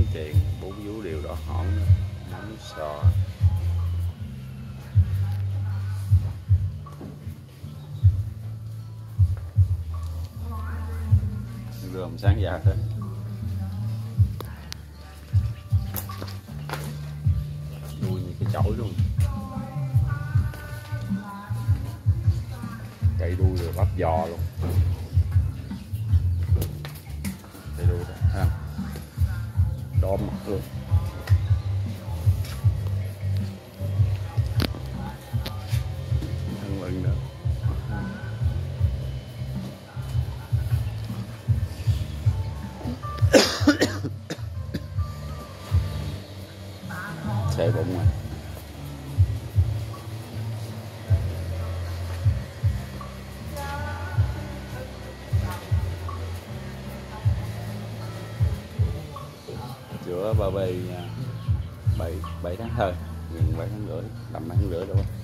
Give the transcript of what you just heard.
túi tiền, 4 vú đều đỏ hỏn, mắm sò. Gồm sáng dạ hết. Nuôi như cái chổi luôn. Cây đuôi rồi bắp giò luôn. Cây đuôi đó ha. Đỏ mặt luôn. Thân lưng nữa. Xe bụng này. Chữa ba bê 7 tháng thôi, gần 7 tháng rưỡi, tầm 7 tháng rưỡi đâu.